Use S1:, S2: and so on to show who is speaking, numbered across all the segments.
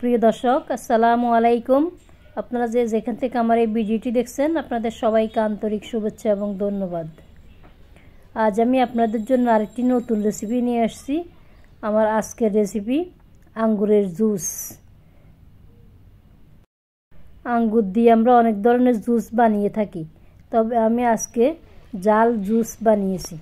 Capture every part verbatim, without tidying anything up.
S1: প্রিয় দর্শক আসসালামু আলাইকুম। আপনারা যে যেখান থেকে আমার এই ভিডিওটি দেখছেন আপনাদের সবাইকে আন্তরিক শুভেচ্ছা এবং ধন্যবাদ। আজ আমি আপনাদের জন্য আরেকটি নতুন রেসিপি নিয়ে আসছি। আমার আজকের রেসিপি আঙ্গুরের জুস। আঙ্গুর দিয়ে আমরা অনেক ধরনের জুস বানিয়ে থাকি, তবে আমি আজকে জাল জুস বানিয়েছি।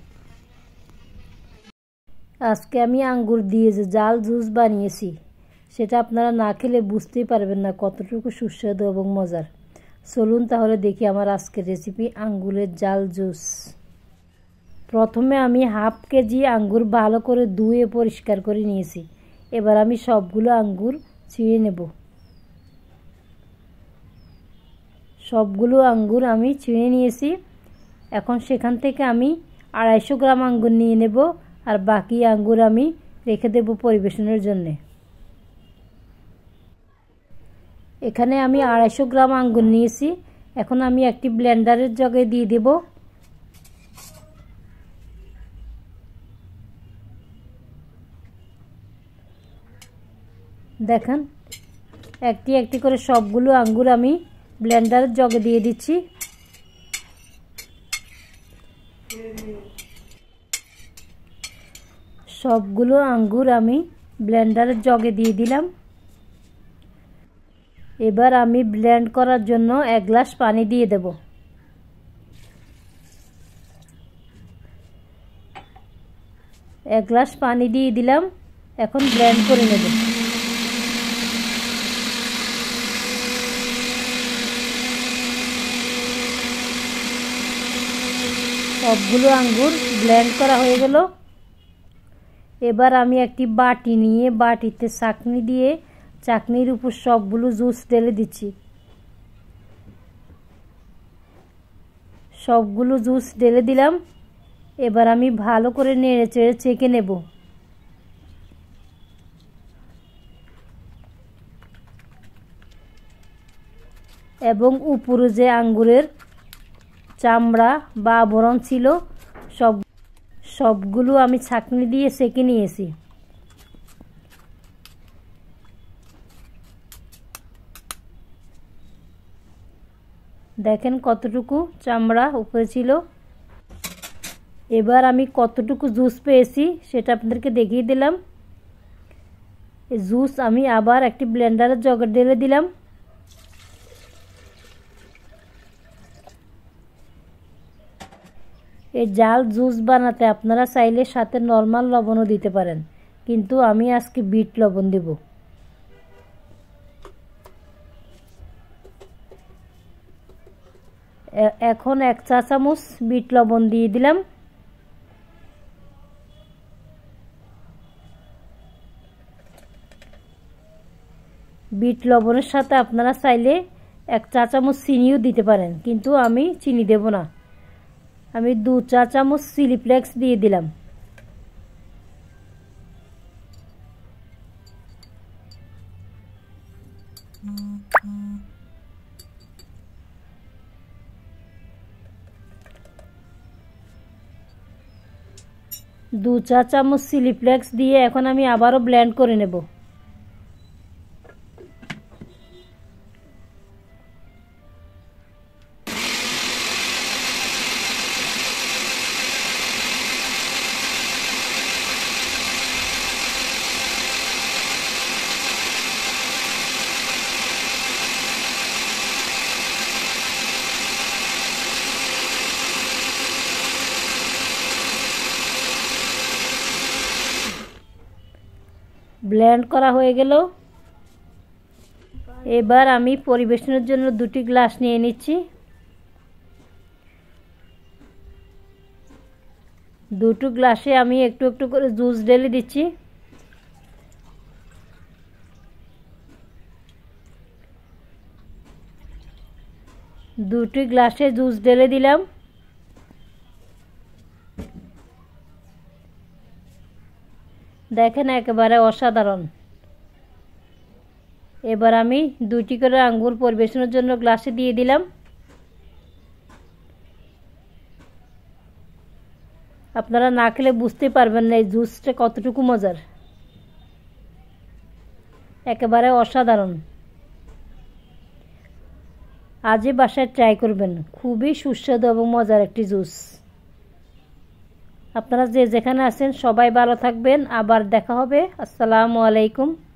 S1: আজকে আমি আঙ্গুর দিয়ে যে জাল জুস বানিয়েছি সেটা আপনারা না খেলে বুঝতেই পারবেন না কতটুকু সুস্বাদু এবং মজার। চলুন তাহলে দেখি আমার আজকের রেসিপি আঙ্গুরের জাল জুস। প্রথমে আমি হাফ কেজি আঙ্গুর ভালো করে ধুয়ে পরিষ্কার করে নিয়েছি। এবার আমি সবগুলো আঙ্গুর ছিঁড়ে নেব। সবগুলো আঙ্গুর আমি ছিঁড়ে নিয়েছি। এখন সেখান থেকে আমি আড়াইশো গ্রাম আঙ্গুর নিয়ে নেব, আর বাকি আঙ্গুর আমি রেখে দেব পরিবেশনের জন্যে। এখানে আমি আড়াইশো গ্রাম আঙ্গুর নিয়েছি। এখন আমি একটি ব্লেন্ডারের জগে দিয়ে দেব। দেখেন একটি একটি করে সবগুলো আঙ্গুর আমি ব্লেন্ডারের জগে দিয়ে দিচ্ছি। সবগুলো আঙ্গুর আমি ব্লেন্ডারের জগে দিয়ে দিলাম। এবার আমি ব্লেন্ড করার জন্য এক গ্লাস পানি দিয়ে দেব। এক গ্লাস পানি দিয়ে দিলাম। এখন ব্লেন্ড করে নেব। সবগুলো আঙ্গুর ব্লেন্ড করা হয়ে গেল। এবার আমি একটি বাটি নিয়ে বাটিতে চাকনি দিয়ে চাকনির উপর সবগুলো জুস ঢেলে দিচ্ছি। সবগুলো জুস ঢেলে দিলাম। এবার আমি ভালো করে নেড়ে চেড়ে ছেঁকে নেব। এবং উপরে যে আঙ্গুরের চামড়া বা আবরণ ছিল সব সবগুলো আমি ছাঁকনি দিয়ে ছেঁকে নিয়েছি। দেখেন কতটুকু চামড়া উপরে ছিল। এবার আমি কতটুকু জুস পেয়েছি সেটা আপনাদেরকে দেখিয়ে দিলাম। এই জুস আমি আবার একটি ব্লেন্ডারের জগে ঢেলে দিলাম। এই জাল জুস বানাতে আপনারা চাইলে সাথে নরমাল লবণও দিতে পারেন, কিন্তু আমি আজকে বিট লবণ দেব। এখন এক চা চামচ বিট লবণ দিয়ে দিলাম। বিট লবণের সাথে আপনারা চাইলে এক চা চামচ চিনিও দিতে পারেন, কিন্তু আমি চিনি দেব না। আমি দু চা চামচ চিলি ফ্লেক্স দিয়ে দিলাম। দু চা চামচ চিলি ফ্লেক্স দিয়ে এখন আমি আবারও ব্লেন্ড করে নেব। ব্লেন্ড করা হয়ে গেল। এবার আমি পরিবেশনের জন্য দুটি গ্লাস নিয়ে নিচ্ছি। দুটো গ্লাসে আমি একটু একটু করে জুস ঢেলে দিচ্ছি। দুটি গ্লাসে জুস ঢেলে দিলাম। দেখেন একেবারে অসাধারণ। এবার আমি দুটি করে আঙ্গুর পরিবেশনের জন্য গ্লাসে দিয়ে দিলাম। আপনারা না খেলে বুঝতে পারবেন না এই জুসটা কতটুকু মজার। একেবারে অসাধারণ। আজই বাসায় ট্রাই করবেন, খুবই সুস্বাদু এবং মজার একটি জুস। আপনারা যে যেখানে আছেন সবাই ভালো থাকবেন, আবার দেখা হবে। আসসালামু আলাইকুম।